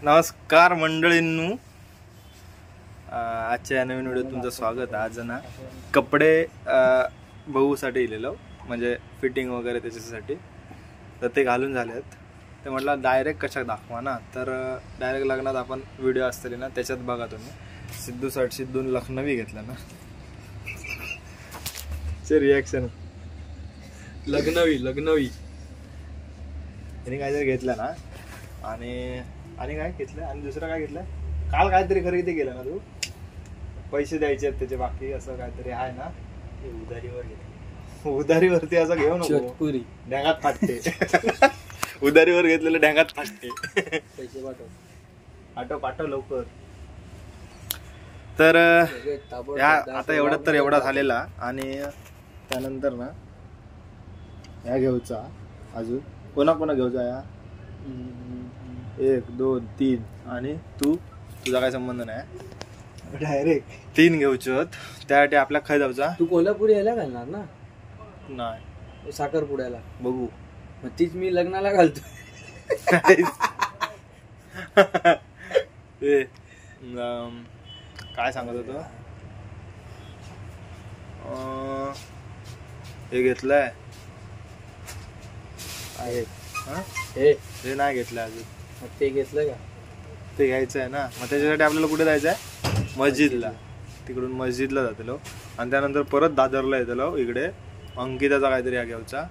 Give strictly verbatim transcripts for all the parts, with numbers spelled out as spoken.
नमस्कार मंडळींनो, आजच्या या नवीन व्हिडिओत तुमचं स्वागत. आज ना कपडे बघूसाठी इलेलो, म्हणजे फिटिंग वगैरे त्याच्यासाठी. तर ते घालून झालेत. ते म्हटलं डायरेक्ट कशा दाखवा ना, तर डायरेक्ट लग्नात आपण व्हिडिओ असतले ना त्याच्यात बघा तुम्ही. सिद्धू साठी सिद्धून लखनवी घेतला ना, चे रिॲक्शन लग्नवी लग्नवी याने काहीतरी घेतलं ना. आणि आणि काय घेतलं आणि दुसरं काय घेतलं, काल काहीतरी खरेदी केलं ना तू, पैसे द्यायचे आहेत त्याचे बाकी, असं काहीतरी आहे ना. उधारीवर घेतलं, उधारीवरती असं घेऊ नको, ढ्यांगात फाटते. उधारीवर घेतलेलं ढ्यांगात फाटते. पैसे पाठव पाठव पाठव लवकर. तर या आता एवढ्यात तर एवढा झालेला. आणि त्यानंतर ना या घेऊचा, अजून कोणा कोणा घेऊचा, या एक दोन तीन आणि तू, तुझा काय संबंध नाही, डायरेक्ट तीन घेऊचे होत. त्यासाठी आपल्या खाय जाऊचा. तू कोल्हापुरी यायला घालणार ना? नाही, साखरपुड्याला बघू. मग तीच मी लग्नाला घालतो. काय सांगत होतो, हे घेतलंय हे नाही घेतलंय अजून. ते घेतलं का? ते घ्यायचं आहे ना. मग त्याच्यासाठी आपल्याला कुठे जायचं आहे, मस्जिदला. तिकडून मस्जिदला जातलो आणि त्यानंतर परत दादरला येतलो. इकडे अंकिताचा काहीतरी हा घ्यायचा.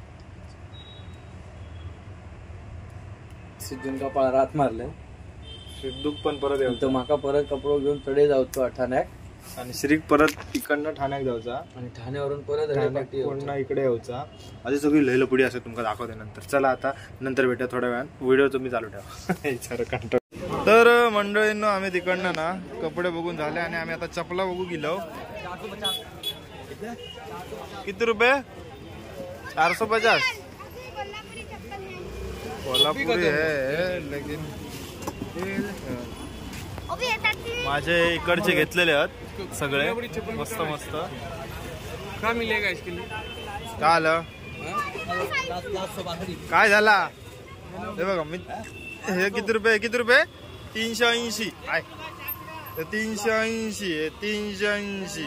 सिद्धून का पळरात मारलं. सिद्धूक पण परत येतो, माका परत कपडे घेऊन तडे जाऊतो ठाण्यात. आणि श्रीक परत इकडनं ठाण्यात जाऊचा. आणि ठाण्यावरून परत पुन्हा इकडे यायचा. अशी सगळी लई लपडी असं तुमका दाखवते नंतर. चला आता नंतर भेटा थोड्या वेळात. व्हिडिओ तुम्ही चालू ठेवा. तर मंडळींनो, आम्ही तिकडनं ना कपडे बघून झाले आणि आम्ही आता चपला बघू गेलो. किती रुपये? चार सौ पचास. कोल्हापुरी है लेकिन माझे इकडचे घेतलेले आहेत सगळे, मस्त मस्त. का मिलेगा इसके लिए? काय आलं, काय झाला हे बघा. मी हे किती रुपये, किती रुपये? तीनशे ऐंशी आहे. तीनशे ऐंशी आहे, तीनशे ऐंशी.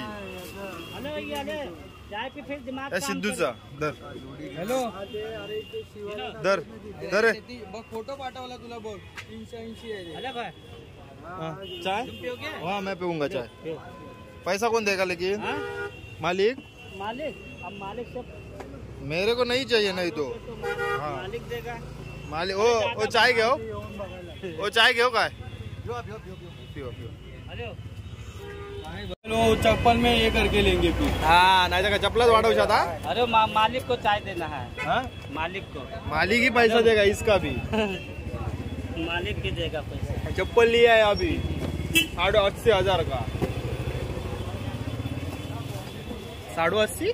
सिद्धूचा दर. हॅलो दर दर फोटो पाठवला तुला बघ. तीनशे ऐंशी आहे. चाय? हाँ मैं पीऊंगा चाय. पैसा कौन देगा लेकिन? मालिक मालिक अब मालिक सब मेरे को नहीं चाहिए, नहीं तो हाँ मालिक देगा. मालिक ओ ओ चाय घेओ, ओ चाय घेओ काय पिओ पिओ. हेलो चप्पल में ये करके लेंगे फिर. हाँ नाही का चपलाच वाढवू था. अरे मा, मालिक को चाय देना है. हाँ मालिक को, मालिक ही पैसा देगा इसका भी. मालिक के देगा पैसा. चप्पल लिया है अभी साढ़े अस्सी हजार का. साढ़े अस्सी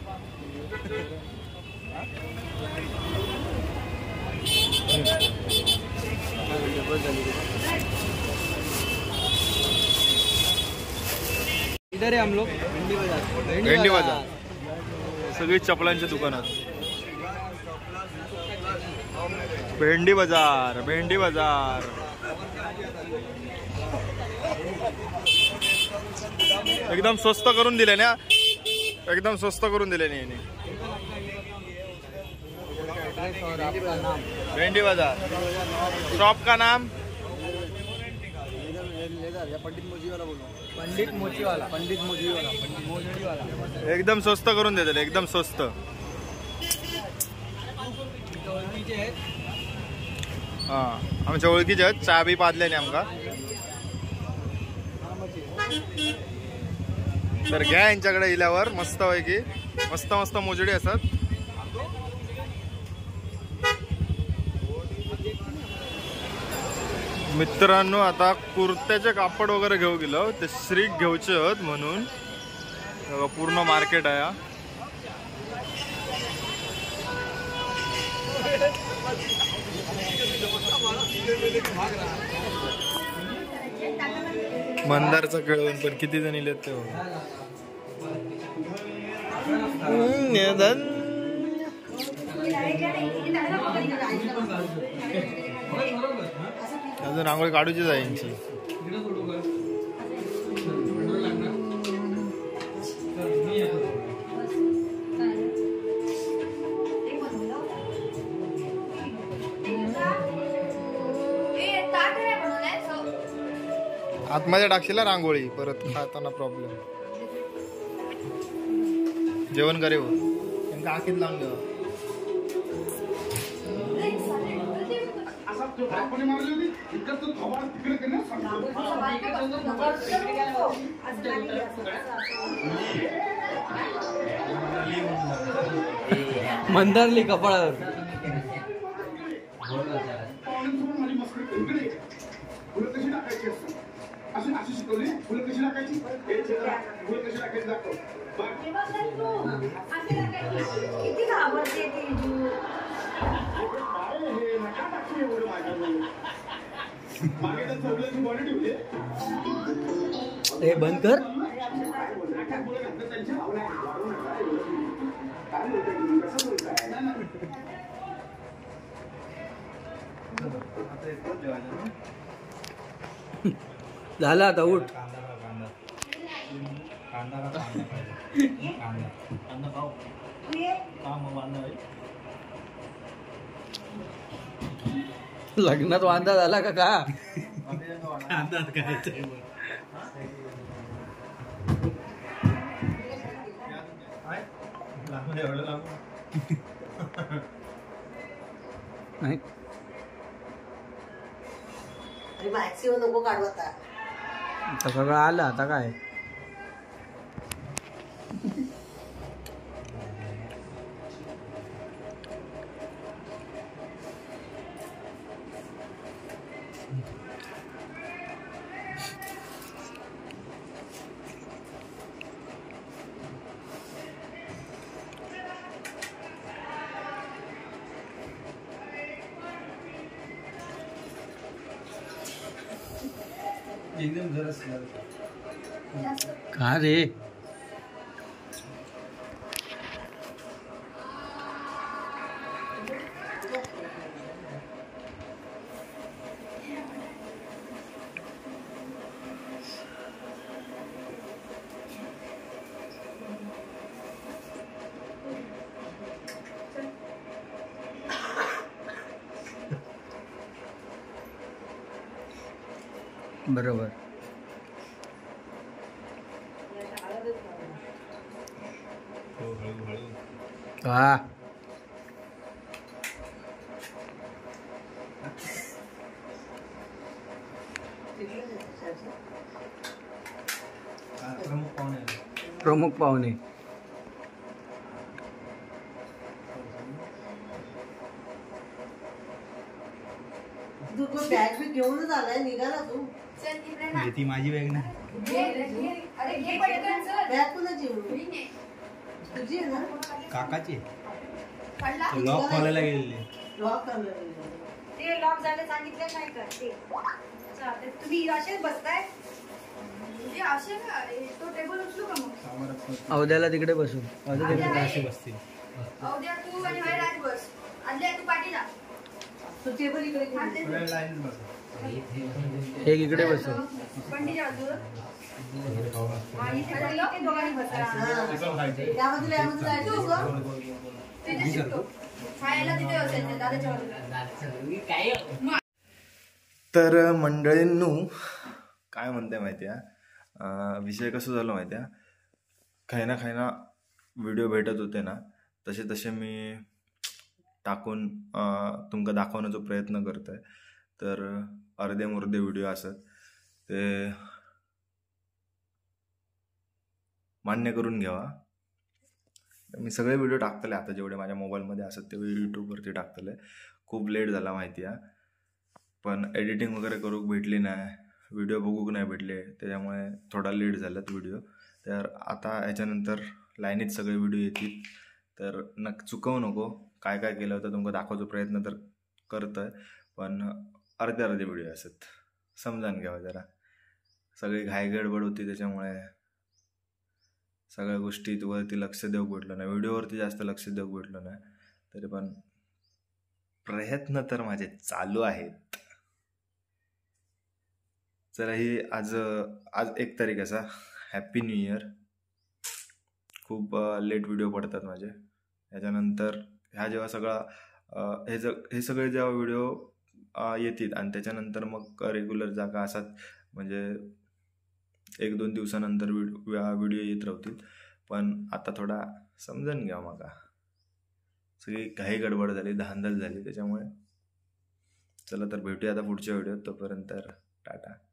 इधर है हम लोग. भेंडी बाजार. भेंडी बाजार सगळी चपलांच्या दुकानात. भेंडी बाजार, भेंडी बाजार. एकदम स्वस्त करून दिले ना, एकदम स्वस्त करून दिले नाही. भेंडी बाजार शॉप का नाम पंडित मोजीवाला बोलो. पंडित मोजीवाला, पंडित मोजीवाला, पंडित मोजीवाला. एकदम स्वस्त करून देतात, एकदम स्वस्त. हा आमच्या ओळखीचे आहेत. चहा बी पाजल्याने आमका. तर घ्या यांच्याकडे इल्यावर मस्त पैकी मस्त मस्त मोजडी असतात. मित्रांनो, आता कुर्त्याचे कापड वगैरे घेऊ गेलो. ते श्रीक घेऊचे आहेत म्हणून पूर्ण मार्केट आहे. मंदारचा खेळून पण किती जण इलेत ते. अजून रांगोळी काढूची आहे यांची. आतमध्ये टाकशील रांगोळी परत खाताना प्रॉब्लेम. जेवण करे त्यांना आखीत लावून घ्यावं. मंदारली कपाळावर अशी अशी शिकवली फुलं कशी टाकायची फुलं कशी टाकायची दाखव. किती घाबरते ती मागे तर चौघांची बॉडी ठेवली. हे बंद कर. झालं आता उठ. लग्नात वांदा झाला का का नाही नको काढू आता. आता सगळं आलं आता काय. एकदम जरा का रे. बरोबर. हा प्रमुख पाहुणे. तू बॅग बी घेऊनच आलाय निघाला तू. ती माझी बॅग ना. बॅग कुणाची तुझी आहे ना. काकाची लॉक खोलायला गेलेले. लॉक ते लॉक झाले सांगितले काय करते. तुम्ही असेच बसताय असे तो टेबल उचलू का मग. अवध्याला तिकडे बसून असे बसतील. अवध्या तू आणि राज बस. आदल्या तू पाठी जा. तू टेबल इकडे एक इकडे बसून. पंडीच्या बाजूला आणि ते दोघांनी बसा. या बाजूला या बाजूला आहे तू गं. तिथे शिकतो खायला तिथे असायचं दादाच्या बाजूला. तर मंडळींनू काय म्हणते माहिती आहे, विषय कसं झालं माहिती आहे, काही ना काही ना व्हिडिओ भेटत होते ना, तसे तसे मी टाकून तुमका दाखवण्याचा प्रयत्न करतोय. तर अर्धे मुर्धे व्हिडिओ असत ते मान्य करून घ्यावा. मी सगळे व्हिडिओ टाकतले आता जेवढे माझ्या मोबाईलमध्ये असत ते यूट्यूबवरती टाकतले. खूप लेट झाला माहिती आहे, पण एडिटिंग वगैरे करूक भेटली नाही, व्हिडिओ बघूक नाही भेटले, त्याच्यामुळे थोडा लेट झालात व्हिडिओ. तर आता याच्यानंतर लाईनीत सगळे व्हिडिओ येतील. तर नक चुकवू नको. काय काय केलं होतं तुमका दाखवायचा प्रयत्न तर करतोय, पण अर्धे अर्धे व्हिडिओ असत, समजावून घ्यावं जरा. सगळी घाई गडबड होती त्याच्यामुळे सगळ्या गोष्टीवरती लक्ष देऊ भेटलं नाही, व्हिडिओवरती जास्त लक्ष देऊ भेटलं नाही. तरी पण प्रयत्न तर माझे चालू आहेत. चला ही आज आज एक तारीख असा हॅप्पी न्यू इयर. खूप लेट व्हिडिओ पडतात माझे. याच्यानंतर ह्या जेव्हा सगळा अ, हे ज हे सगळे जेव्हा व्हिडिओ येतील आणि त्याच्यानंतर मग रेग्युलर जागा असाच म्हणजे एक दोन दिवसानंतर व्हिडिओ व्हिडिओ येत राहतील. पण आता थोडा समजून घ्या माका, सगळी काही गडबड झाली, धांदल झाली त्याच्यामुळे. चला तर भेटूया आता पुढच्या व्हिडिओत. तोपर्यंत टाटा.